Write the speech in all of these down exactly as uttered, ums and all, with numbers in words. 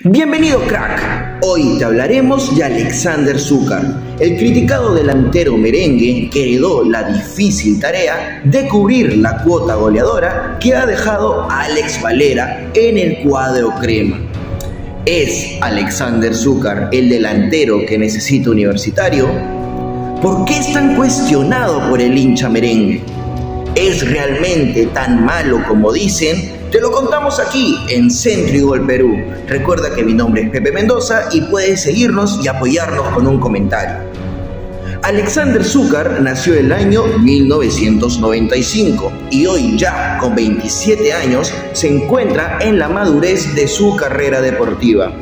Bienvenido, crack. Hoy te hablaremos de Alexander Zúcar, el criticado delantero merengue que heredó la difícil tarea de cubrir la cuota goleadora que ha dejado Alex Valera en el cuadro crema. ¿Es Alexander Zúcar el delantero que necesita Universitario? ¿Por qué es tan cuestionado por el hincha merengue? ¿Es realmente tan malo como dicen? Te lo contamos aquí en Centro y Gol Perú. Recuerda que mi nombre es Pepe Mendoza y puedes seguirnos y apoyarnos con un comentario. Alexander Zúcar nació el año mil novecientos noventa y cinco y hoy ya con veintisiete años se encuentra en la madurez de su carrera deportiva.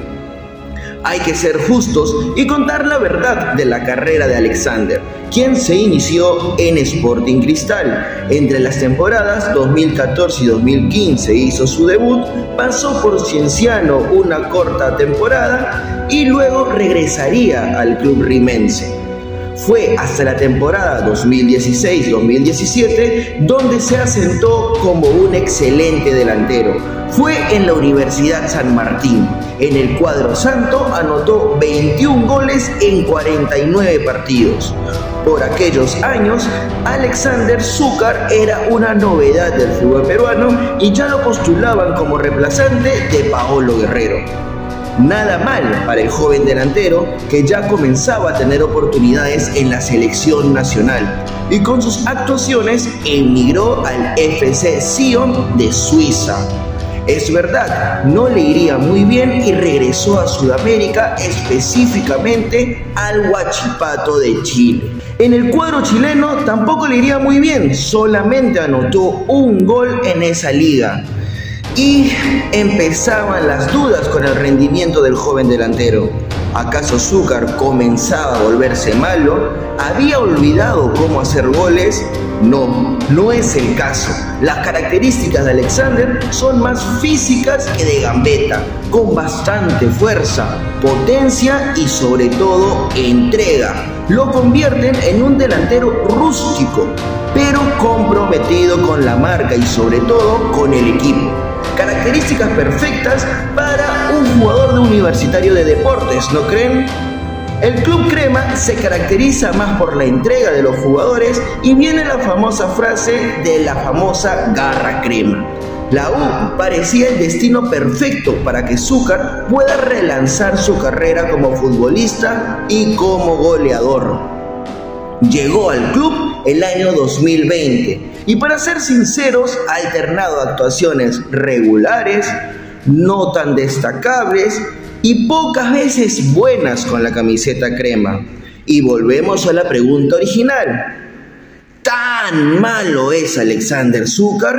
Hay que ser justos y contar la verdad de la carrera de Alexander, quien se inició en Sporting Cristal. Entre las temporadas dos mil catorce y dos mil quince hizo su debut, pasó por Cienciano una corta temporada y luego regresaría al club rimense. Fue hasta la temporada dos mil dieciséis dos mil diecisiete donde se asentó como un excelente delantero. Fue en la Universidad San Martín. En el cuadro santo anotó veintiún goles en cuarenta y nueve partidos. Por aquellos años, Alexander Zúcar era una novedad del fútbol peruano y ya lo postulaban como reemplazante de Paolo Guerrero. Nada mal para el joven delantero que ya comenzaba a tener oportunidades en la selección nacional y con sus actuaciones emigró al F C Sion de Suiza. Es verdad, no le iría muy bien y regresó a Sudamérica, específicamente al Huachipato de Chile. En el cuadro chileno tampoco le iría muy bien, solamente anotó un gol en esa liga. Y empezaban las dudas con el rendimiento del joven delantero. ¿Acaso Zúcar comenzaba a volverse malo? ¿Había olvidado cómo hacer goles? No, no es el caso. Las características de Alexander son más físicas que de gambeta, con bastante fuerza, potencia y sobre todo entrega. Lo convierten en un delantero rústico, pero comprometido con la marca y sobre todo con el equipo. Características perfectas para un jugador de Universitario de Deportes, ¿no creen? El club crema se caracteriza más por la entrega de los jugadores y viene la famosa frase de la famosa garra crema. La U parecía el destino perfecto para que Zúcar pueda relanzar su carrera como futbolista y como goleador. Llegó al club el año dos mil veinte y, para ser sinceros, ha alternado actuaciones regulares, no tan destacables y pocas veces buenas con la camiseta crema. Y volvemos a la pregunta original: ¿tan malo es Alexander Zúcar?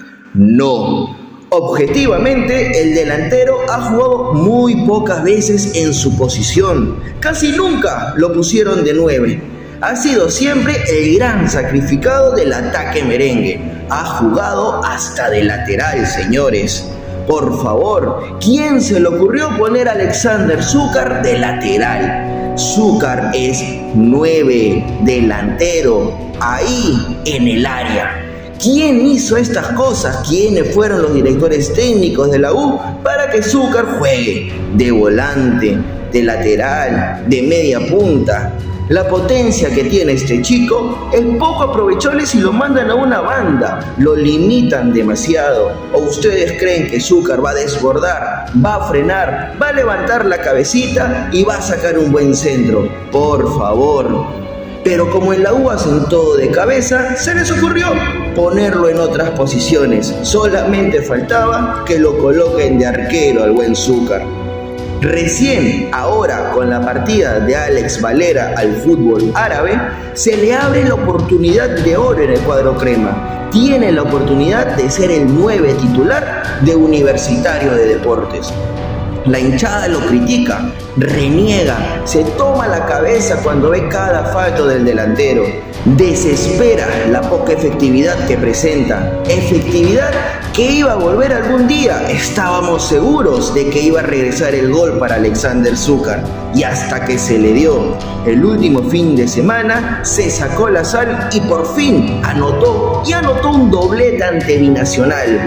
No. Objetivamente, el delantero ha jugado muy pocas veces en su posición. Casi nunca lo pusieron de nueve. Ha sido siempre el gran sacrificado del ataque merengue. Ha jugado hasta de lateral, señores. Por favor, ¿quién se le ocurrió poner a Alexander Zúcar de lateral? Zúcar es nueve, delantero, ahí en el área. ¿Quién hizo estas cosas? ¿Quiénes fueron los directores técnicos de la U para que Zúcar juegue de volante, de lateral, de media punta? La potencia que tiene este chico es poco aprovechable si lo mandan a una banda, lo limitan demasiado. ¿O ustedes creen que Zúcar va a desbordar, va a frenar, va a levantar la cabecita y va a sacar un buen centro? Por favor. Pero como en la U hacen todo de cabeza, se les ocurrió ponerlo en otras posiciones. Solamente faltaba que lo coloquen de arquero al buen Zúcar. Recién, ahora, con la partida de Alex Valera al fútbol árabe, se le abre la oportunidad de oro en el cuadro crema. Tiene la oportunidad de ser el nueve titular de Universitario de Deportes. La hinchada lo critica, reniega, se toma la cabeza cuando ve cada fallo del delantero. Desespera la poca efectividad que presenta. Efectividad que iba a volver algún día. Estábamos seguros de que iba a regresar el gol para Alexander Zúcar. Y hasta que se le dio el último fin de semana, se sacó la sal y por fin anotó. Y anotó un doblete ante Binacional.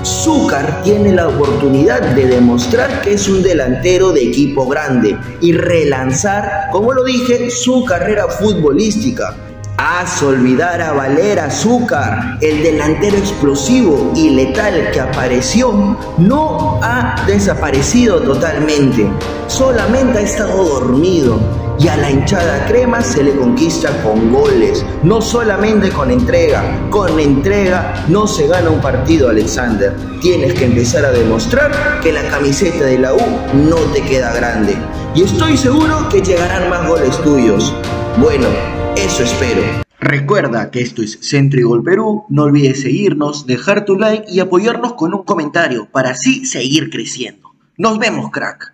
Zúcar tiene la oportunidad de demostrar que es un delantero de equipo grande y relanzar, como lo dije, su carrera futbolística. Haz olvidar a Valera Zúcar, el delantero explosivo y letal que apareció, no ha desaparecido totalmente, solamente ha estado dormido. Y a la hinchada crema se le conquista con goles, no solamente con entrega. Con entrega no se gana un partido, Alexander. Tienes que empezar a demostrar que la camiseta de la U no te queda grande. Y estoy seguro que llegarán más goles tuyos. Bueno, eso espero. Recuerda que esto es Centro y Gol Perú. No olvides seguirnos, dejar tu like y apoyarnos con un comentario para así seguir creciendo. Nos vemos, crack.